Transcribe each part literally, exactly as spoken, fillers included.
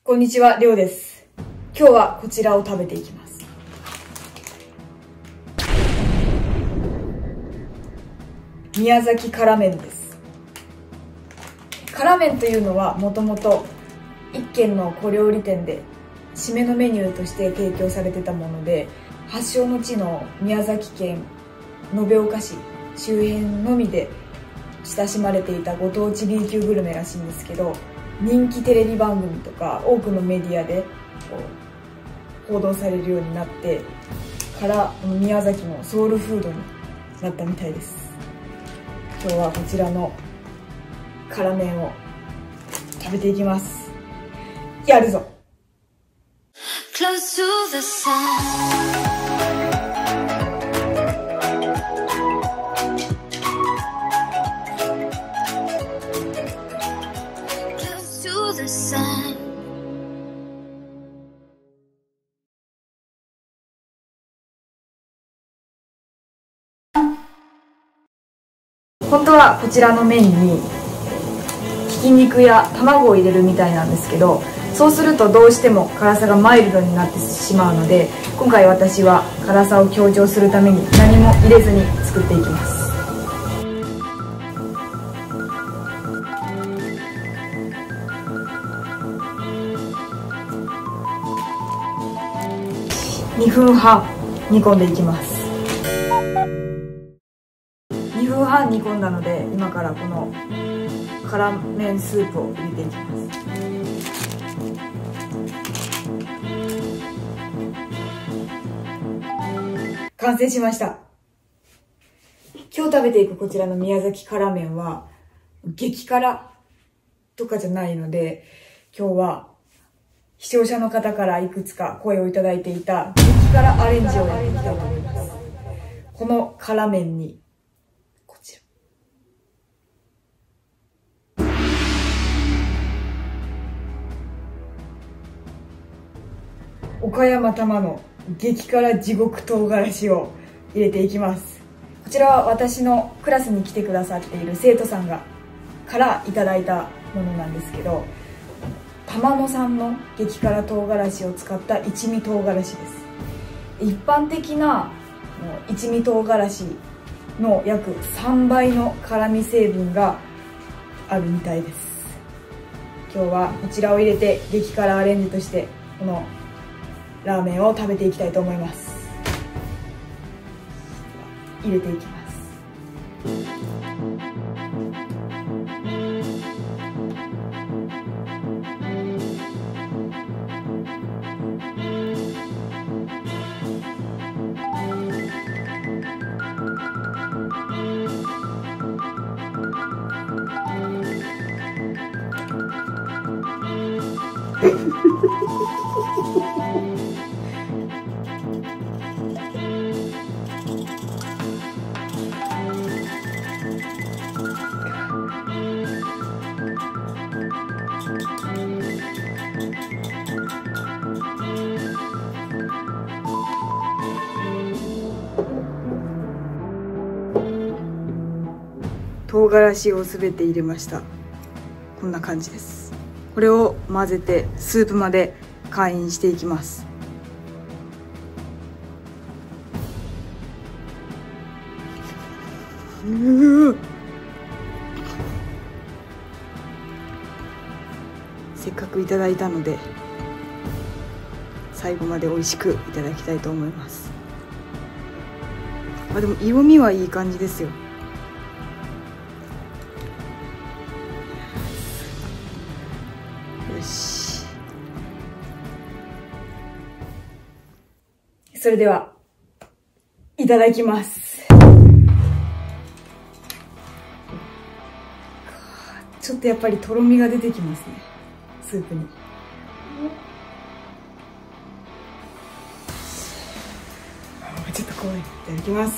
こんにちは、りょうです。今日はこちらを食べていきます。宮崎辛麺です。辛麺というのはもともと一軒の小料理店で締めのメニューとして提供されてたもので、発祥の地の宮崎県延岡市周辺のみで親しまれていたご当地 B 級グルメらしいんですけど、人気テレビ番組とか多くのメディアで報道されるようになってから宮崎のソウルフードになったみたいです。今日はこちらの辛麺を食べていきます。やるぞ。Close to the sun. Sun. 本当はこちらの麺にひき肉や卵を入れるみたいなんですけど、そうするとどうしても辛さがマイルドになってしまうので、今回私は辛さを強調するために何も入れずに作っていきます。にふんはん煮込んでいきます。にふんはん煮込んだので、今からこの辛麺スープを入れていきます。完成しました。今日食べていくこちらの宮崎辛麺は激辛とかじゃないので、今日は視聴者の方からいくつか声をいただいていた激辛アレンジをやっていきたいと思います。この辛麺にこちら岡山玉の激辛地獄唐辛子を入れていきます。こちらは私のクラスに来てくださっている生徒さんがからいただいたものなんですけど、玉野産の激辛唐辛子を使った一味唐辛子です。一般的な一味唐辛子の約さんばいの辛み成分があるみたいです。今日はこちらを入れて激辛アレンジとしてこのラーメンを食べていきたいと思います。入れていきます。唐辛子をすべて入れました。こんな感じです。これを混ぜてスープまで潅飲していきます。うせっかくいただいたので最後まで美味しくいただきたいと思います。あ、でも色味はいい感じですよ。よし。それではいただきます。ちょっとやっぱりとろみが出てきますね、スープに。ちょっと怖い。いただきます。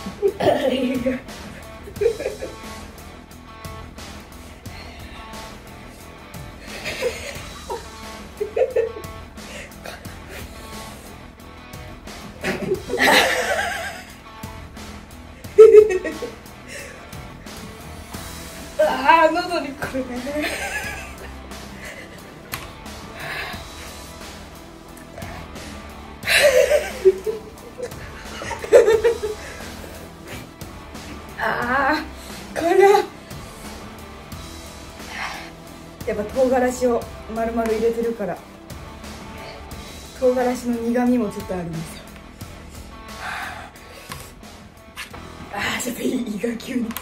ああ、喉にくるね。ああ、辛い。やっぱ唐辛子を丸々入れてるから、唐辛子の苦味もちょっとあるんですよ。ああ、ちょっと胃が急に。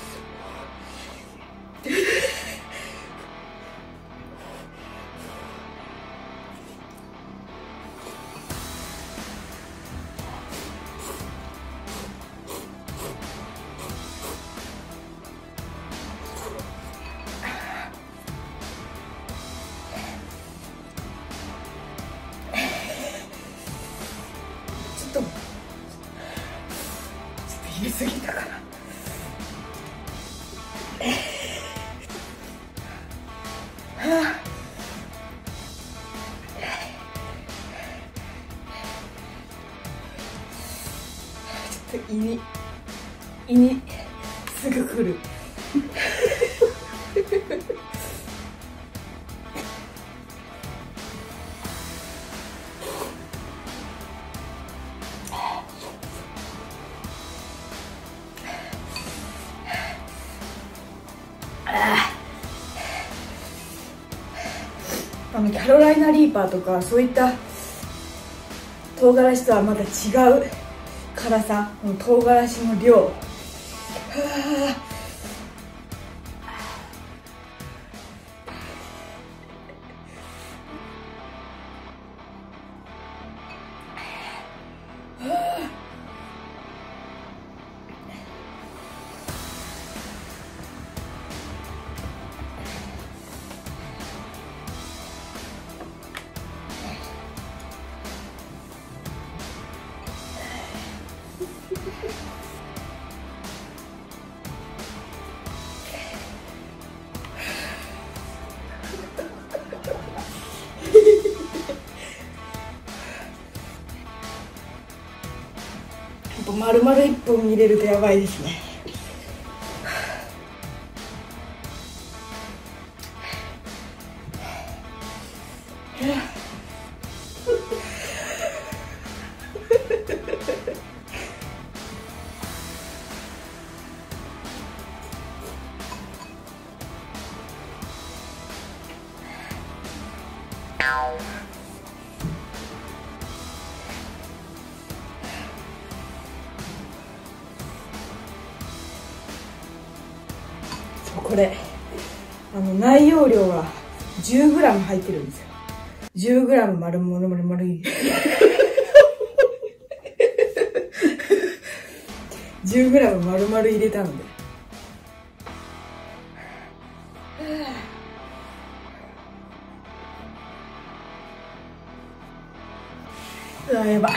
ちょっと入れすぎたかな。はあ、ちょっと胃に胃にすぐ来る。あのキャロライナ・リーパーとかそういった唐辛子とはまた違う辛さ、この唐辛子の量。はあ、丸々いっぽん入れるとやばいですね。これあの内容量が じゅうグラム 入ってるんですよ。 じゅうグラム 丸々丸々入れじゅうグラム 丸々入れたので、うわやば。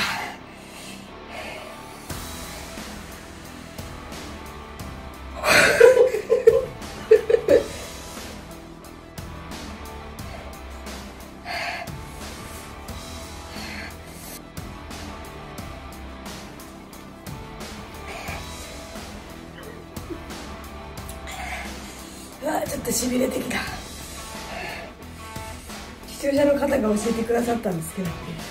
うわちょっとしびれてきた。視聴者の方が教えてくださったんですけど、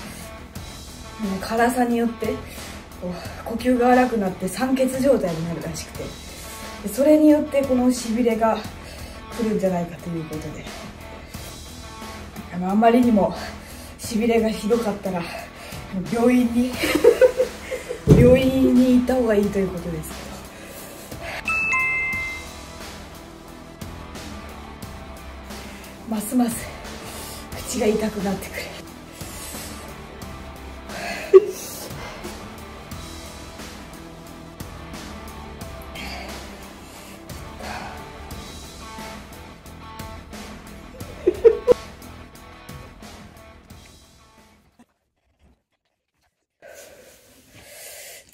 辛さによって呼吸が荒くなって酸欠状態になるらしくて、それによってこのしびれが来るんじゃないかということで、あのあまりにもしびれがひどかったら病院に病院に行った方がいいということですけど、ますます口が痛くなってくる。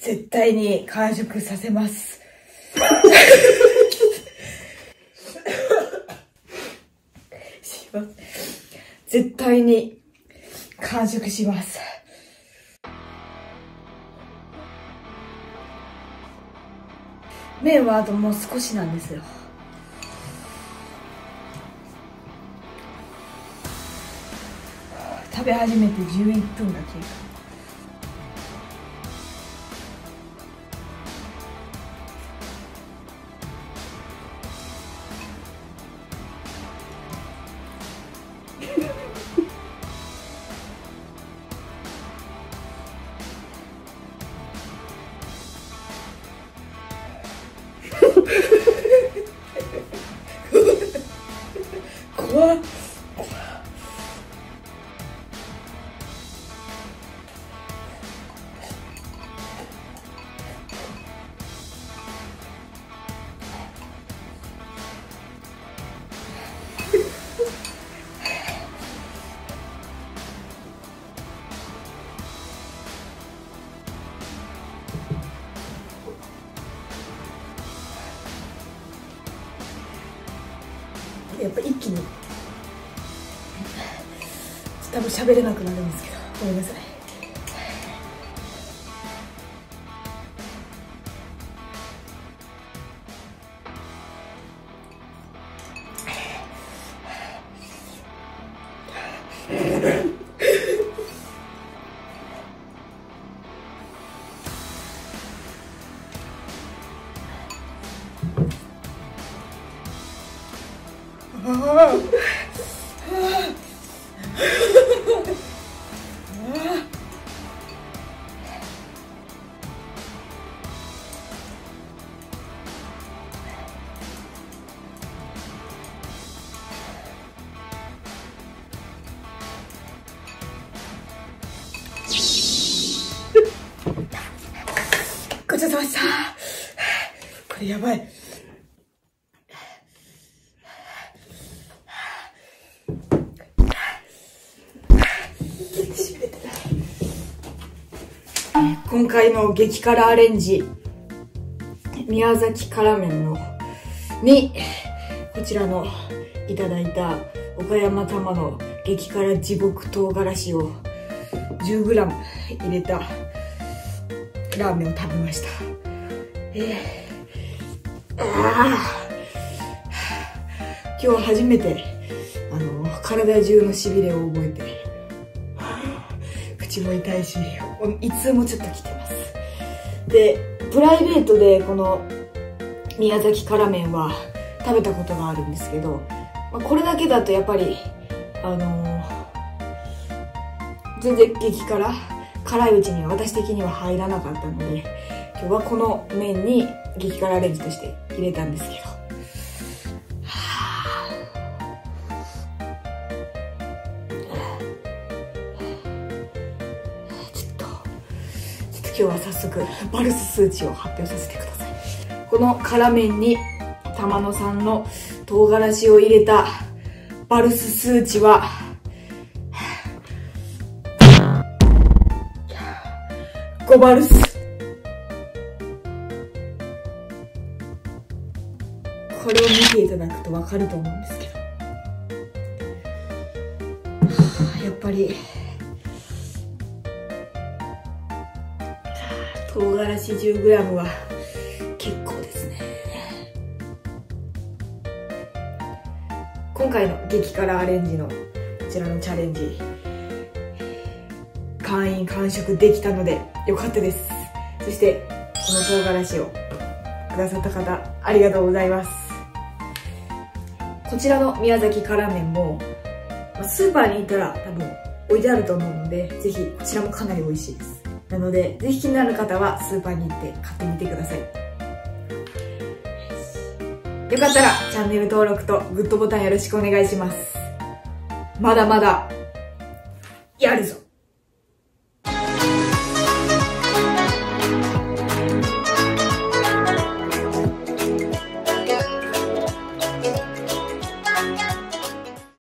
絶対に完食させます。します。絶対に完食します。麺はあともう少しなんですよ。食べ始めてじゅういっぷんが経過。怖っ。やっぱ一気に多分喋れなくなるんですけど、ごめんなさい。ああごちそうさまでした。これやばい。今回の激辛アレンジ、宮崎辛麺のにこちらのいただいた岡山玉の激辛地獄唐辛子を じゅうグラム 入れたラーメンを食べました。えー、あ今日初めてあの体中のしびれを覚えて、口も痛いし胃痛もちょっときてます。でプライベートでこの宮崎辛麺は食べたことがあるんですけど、まあ、これだけだとやっぱりあのー、全然激辛辛いうちには私的には入らなかったので、今日はこの麺に激辛アレンジとして入れたんですけど、はぁちょっとちょっと今日は早速バルス数値を発表させてください。この辛麺に玉野さんの唐辛子を入れたバルス数値はごバルス。これを見ていただくと分かると思うんですけど、やっぱり唐辛子 じゅうグラム は結構ですね。今回の激辛アレンジのこちらのチャレンジ、完飲完食できたのでよかったです。そしてこの唐辛子をくださった方ありがとうございます。こちらの宮崎辛麺もスーパーに行ったら多分置いてあると思うので、ぜひこちらもかなり美味しいです。なのでぜひ気になる方はスーパーに行って買ってみてください。よかったらチャンネル登録とグッドボタンよろしくお願いします。まだまだやるぞ。